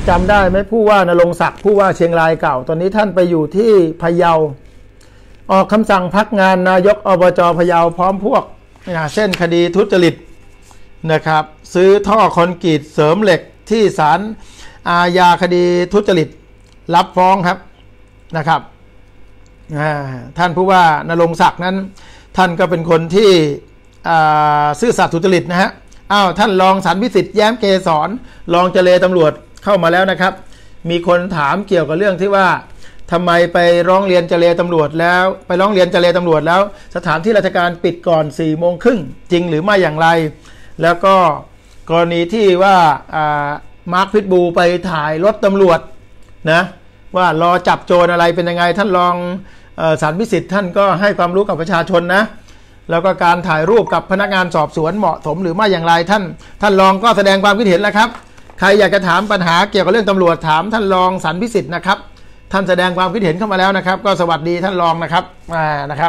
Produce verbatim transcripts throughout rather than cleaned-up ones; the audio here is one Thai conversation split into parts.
จำได้ไหมผู้ว่านรงค์ศักดิ์ผู้ว่าเชียงรายเก่าตอนนี้ท่านไปอยู่ที่พะเยาออกคำสั่งพักงานนายกอบจพะเยาพร้อมพวกนะเส้นคดีทุจริตนะครับซื้อท่อคอนกรีตเสริมเหล็กที่ศาลอาญาคดีทุจริตรับฟ้องครับนะครับท่านผู้ว่านรงค์ศักดิ์นั้นท่านก็เป็นคนที่ซื่อสัตย์สุจริตนะฮะอ้าวท่านรองสรรพิสิทธิ์แย้มเกษรรองเจรตำรวจเข้ามาแล้วนะครับมีคนถามเกี่ยวกับเรื่องที่ว่าทำไมไปร้องเรียนเจรตำรวจแล้วไปร้องเรียนเจรตำรวจแล้วสถานที่ราชการปิดก่อนสี่โมงครึ่งจริงหรือไม่อย่างไรแล้วก็กรณีที่ว่ามาร์คพิทบูไปถ่ายรถตำรวจนะว่ารอจับโจรอะไรเป็นยังไงท่านรองสรรพิสิทธิ์ท่านก็ให้ความรู้กับประชาชนนะแล้วก็การถ่ายรูปกับพนักงานสอบสวนเหมาะสมหรือไม่อย่างไรท่านท่านรองก็แสดงความคิดเห็นแล้วครับใครอยากจะถามปัญหาเกี่ยวกับเรื่องตำรวจถามท่านรองสรรพิสิทธิ์นะครับท่านแสดงความคิดเห็นเข้ามาแล้วนะครับก็สวัสดีท่านรองนะครับอ่านะครับ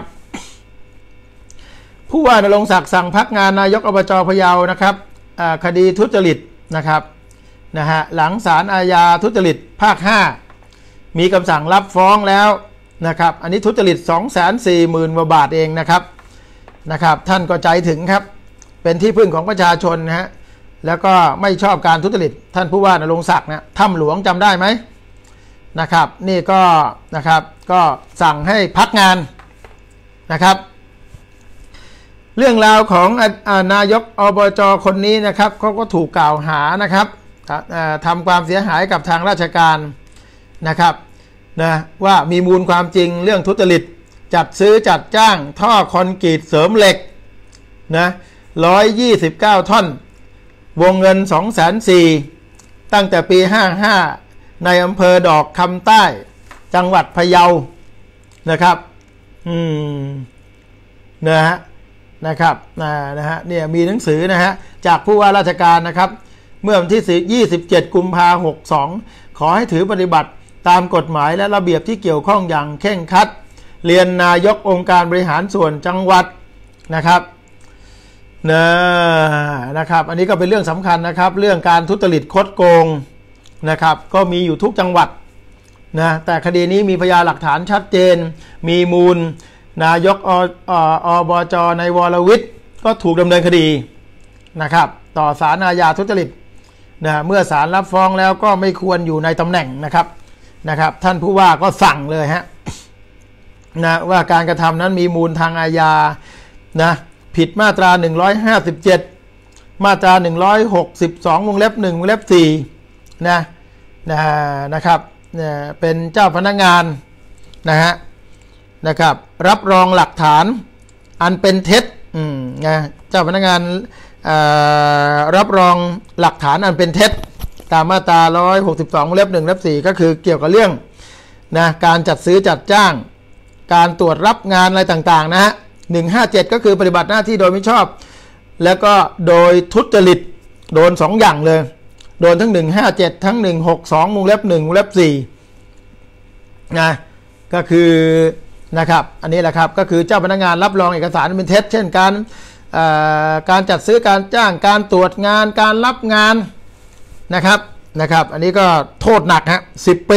ผู้ว่านรงค์ศักดิ์สั่งพักงานนายกอบจพะเยานะครับคดีทุจริตนะครับนะฮะหลังศาลอาญาทุจริตภาคห้ามีคำสั่งรับฟ้องแล้วนะครับอันนี้ทุจริต สองแสนสี่หมื่น กว่าบาทเองนะครับนะครับท่านก็ใจถึงครับเป็นที่พึ่งของประชาชนนะฮะแล้วก็ไม่ชอบการทุจริตท่านผู้ว่านรงค์ศักดิ์นะถ้ำหลวงจำได้ไหมนะครับนี่ก็นะครับก็สั่งให้พักงานนะครับเรื่องราวของนายกอบจคนนี้นะครับเขาก็ถูกกล่าวหานะครับทำความเสียหายกับทางราชการนะครับนะว่ามีมูลความจริงเรื่องทุจริตจัดซื้อจัดจ้างท่อคอนกรีตเสริมเหล็กนะหนึ่งร้อยยี่สิบเก้าท่อนวงเงิน สองแสนสี่หมื่น ตั้งแต่ปีห้าห้าในอำเภอดอกคำใต้จังหวัดพะเยานะครับอืมนะฮะนะครับนะฮะเนี่ยมีหนังสือนะฮะจากผู้ว่าราชการนะครับเมื่อวันที่ยี่สิบเจ็ดกุมภาพันธ์หกสองขอให้ถือปฏิบัติตามกฎหมายและระเบียบที่เกี่ยวข้องอย่างเคร่งครัดเรียนนายกองค์การบริหารส่วนจังหวัดนะครับนะนะครับอันนี้ก็เป็นเรื่องสำคัญนะครับเรื่องการทุจริตคดโกงนะครับก็มีอยู่ทุกจังหวัดนะแต่คดีนี้มีพยานหลักฐานชัดเจนมีมูลนายกอบจในวรวิทย์ก็ถูกดำเนินคดีนะครับต่อศาลอาญาทุจริตนะเมื่อศาลรับฟ้องแล้วก็ไม่ควรอยู่ในตำแหน่งนะครับนะครับท่านผู้ว่าก็สั่งเลยฮะนะว่าการกระทำนั้นมีมูลทางอาญานะผิดมาตราหนึ่งร้อยห้าสิบเจ็ดมาตราหนึ่งร้อยหกสิบสองวงเล็บหนึ่งวงเล็บสี่นะนะนะครับเนี่ยเป็นเจ้าพนักงานนะฮะนะครับรับรองหลักฐานอันเป็นเท็จอืมนะเจ้าพนักงานรับรองหลักฐานอันเป็นเท็จตามมาตราหนึ่งร้อยหกสิบสองวงเล็บหนึ่งวงเล็บสี่ก็คือเกี่ยวกับเรื่องนะการจัดซื้อจัดจ้างการตรวจรับงานอะไรต่างๆนะฮะหนึ่งห้าเจ็ดก็คือปฏิบัติหน้าที่โดยไม่ชอบแล้วก็โดยทุจริตโดนสองอย่างเลยโดนทั้งหนึ่งห้าเจ็ดทั้งหนึ่งหกสองวงเล็บหนึ่งวงเล็บสี่นะก็คือนะครับอันนี้แหละครับก็คือเจ้าพนักงานรับรองเอกสารเป็นเท็จเช่นการการจัดซื้อการจ้างการตรวจงานการรับงานนะครับนะครับอันนี้ก็โทษหนักฮะสิบปี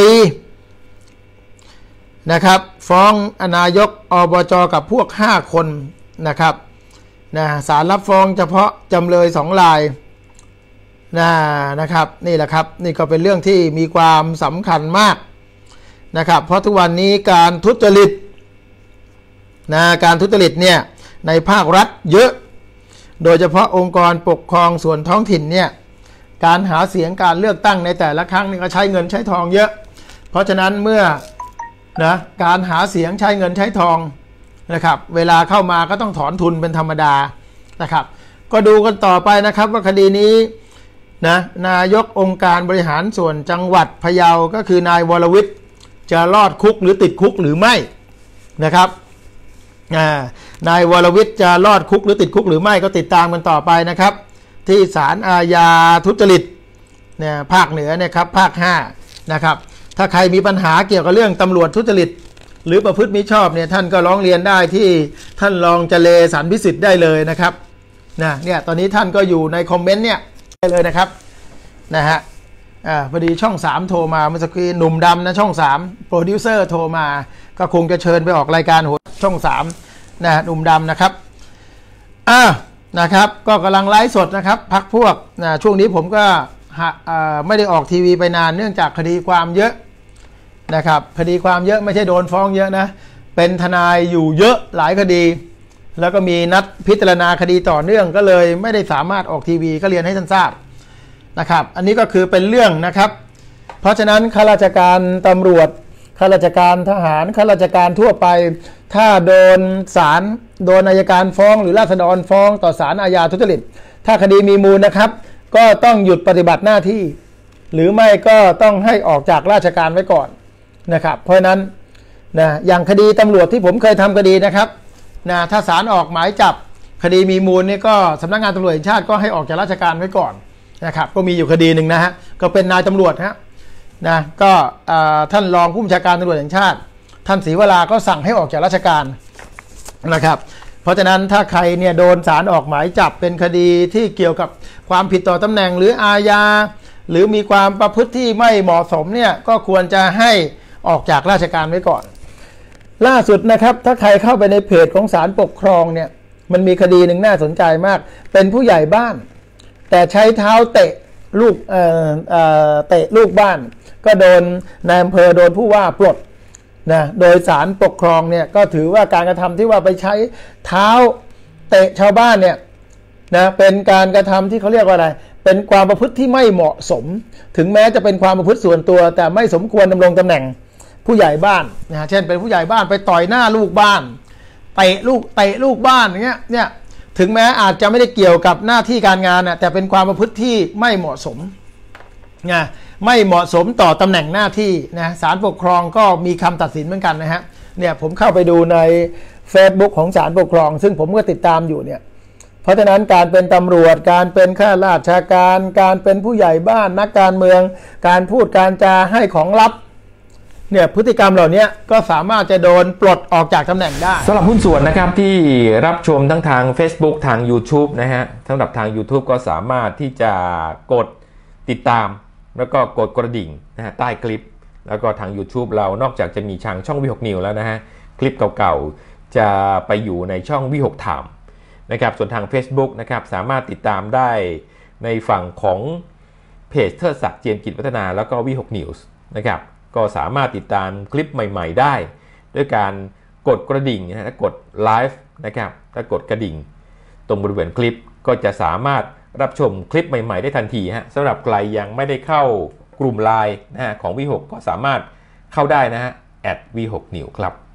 นะครับฟ้องนายกอบจกับพวกห้าคนนะครับนะศาลรับฟ้องเฉพาะจำเลยสองรายนะนะครับนี่แหละครับนี่ก็เป็นเรื่องที่มีความสำคัญมากนะครับเพราะทุกวันนี้การทุจริตนะการทุจริตเนี่ยในภาครัฐเยอะโดยเฉพาะองค์กรปกครองส่วนท้องถิ่นเนี่ยการหาเสียงการเลือกตั้งในแต่ละครั้งนี่ก็ใช้เงินใช้ทองเยอะเพราะฉะนั้นเมื่อนะการหาเสียงใช้เงินใช้ทองนะครับเวลาเข้ามาก็ต้องถอนทุนเป็นธรรมดานะครับก็ดูกันต่อไปนะครับว่าคดีนี้นะนายกองค์การบริหารส่วนจังหวัดพะเยาก็คือนายวรวิทย์จะรอดคุกหรือติดคุกหรือไม่นะครับนายวรวิทย์จะรอดคุกหรือติดคุกหรือไม่ก็ติดตามกันต่อไปนะครับที่ศาลอาญาทุจริตเนี่ยภาคเหนือเนี่ยครับภาคห้านะครับถ้าใครมีปัญหาเกี่ยวกับเรื่องตำรวจทุจริตหรือประพฤติมิชอบเนี่ยท่านก็ร้องเรียนได้ที่ท่านรองเจรสรรพิสิทธิ์ได้เลยนะครับนะเนี่ยตอนนี้ท่านก็อยู่ในคอมเมนต์เนี่ยได้เลยนะครับนะฮะอ่าพอดีช่องสามโทรมาเมื่อสักครู่หนุ่มดำนะช่องสามโปรดิวเซอร์โทรมาก็คงจะเชิญไปออกรายการโหช่องสามนะหนุ่มดำนะครับอ่านะครับก็กำลังไลฟ์สดนะครับพักพวกนะช่วงนี้ผมก็ไม่ได้ออกทีวีไปนานเนื่องจากคดีความเยอะนะครับคดีความเยอะไม่ใช่โดนฟ้องเยอะนะเป็นทนายอยู่เยอะหลายคดีแล้วก็มีนัดพิจารณาคดีต่อเนื่องก็เลยไม่ได้สามารถออกทีวีก็เรียนให้ท่านทราบนะครับอันนี้ก็คือเป็นเรื่องนะครับเพราะฉะนั้นข้าราชการตำรวจข้าราชการทหารข้าราชการทั่วไปถ้าโดนศาลโดนอัยการฟ้องหรือราษฎรฟ้องต่อศาลอาญาทุจริตถ้าคดีมีมูลนะครับก็ต้องหยุดปฏิบัติหน้าที่หรือไม่ก็ต้องให้ออกจากราชการไว้ก่อนนะครับเพราะนั้นนะอย่างคดีตำรวจที่ผมเคยทำคดีนะครับนะถ้าศาลออกหมายจับคดีมีมูลนี่ก็สำนักงานตำรวจแห่งชาติก็ให้ออกจากราชการไว้ก่อนนะครับก็มีอยู่คดีหนึ่งนะฮะก็เป็นนายตำรวจฮะนะก็ท่านรองผู้บัญชาการตำรวจแห่งชาติท่านศรีวราก็สั่งให้ออกจากราชการนะครับเพราะฉะนั้นถ้าใครเนี่ยโดนศาลออกหมายจับเป็นคดีที่เกี่ยวกับความผิดต่อตำแหน่งหรืออาญาหรือมีความประพฤติที่ไม่เหมาะสมเนี่ยก็ควรจะให้ออกจากราชการไว้ก่อนล่าสุดนะครับถ้าใครเข้าไปในเพจของศาลปกครองเนี่ยมันมีคดีหนึ่งน่าสนใจมากเป็นผู้ใหญ่บ้านแต่ใช้เท้าเตะลูกเอ่อเอ่อเตะลูกบ้านก็โดนนายอำเภอโดนผู้ว่าปลดนะโดยศาลปกครองเนี่ยก็ถือว่าการกระทำที่ว่าไปใช้เท้าเตะชาวบ้านเนี่ยนะเป็นการกระทำที่เขาเรียกว่าอะไรเป็นความประพฤติที่ไม่เหมาะสมถึงแม้จะเป็นความประพฤติส่วนตัวแต่ไม่สมควรดำรงตำแหน่งผู้ใหญ่บ้านนะเช่นเป็นผู้ใหญ่บ้านไปต่อยหน้าลูกบ้านเตะลูกเตะลูกบ้านอย่างเงี้ยเนี่ยถึงแม้อาจจะไม่ได้เกี่ยวกับหน้าที่การงานนะแต่เป็นความประพฤติที่ไม่เหมาะสมนะไม่เหมาะสมต่อตำแหน่งหน้าที่นะศาลปกครองก็มีคำตัดสินเหมือนกันนะฮะเนี่ยผมเข้าไปดูใน Facebook ของศาลปกครองซึ่งผมก็ติดตามอยู่เนี่ยเพราะฉะนั้นการเป็นตำรวจการเป็นข้าราชการการเป็นผู้ใหญ่บ้านนักการเมืองการพูดการจาให้ของลับเนี่ยพฤติกรรมเหล่านี้ก็สามารถจะโดนปลดออกจากตำแหน่งได้สำหรับหุ้นส่วนนะครับที่รับชมทั้งทาง Facebook ทาง YouTube นะฮะสำหรับทาง YouTube ก็สามารถที่จะกดติดตามแล้วก็กดกระดิ่งนะฮะใต้คลิปแล้วก็ทาง YouTube เรานอกจากจะมีทางช่องวิหกนิวแล้วนะฮะคลิปเก่าๆจะไปอยู่ในช่องวิหกไทม์นะครับส่วนทาง Facebook นะครับสามารถติดตามได้ในฝั่งของเพจเทิดศักดิ์เจียมกิจวัฒนาแล้วก็วิหกนิวส์นะครับก็สามารถติดตามคลิปใหม่ๆได้ด้วยการกดกระดิ่งนะฮะกดไลฟ์นะครับถ้ากดกระดิ่งตรงบริเวณคลิปก็จะสามารถรับชมคลิปใหม่ๆได้ทันทีฮะสำหรับใครยังไม่ได้เข้ากลุ่มไลน์นะฮะของวิหกก็สามารถเข้าได้นะฮะแอดวีหกนิวครับ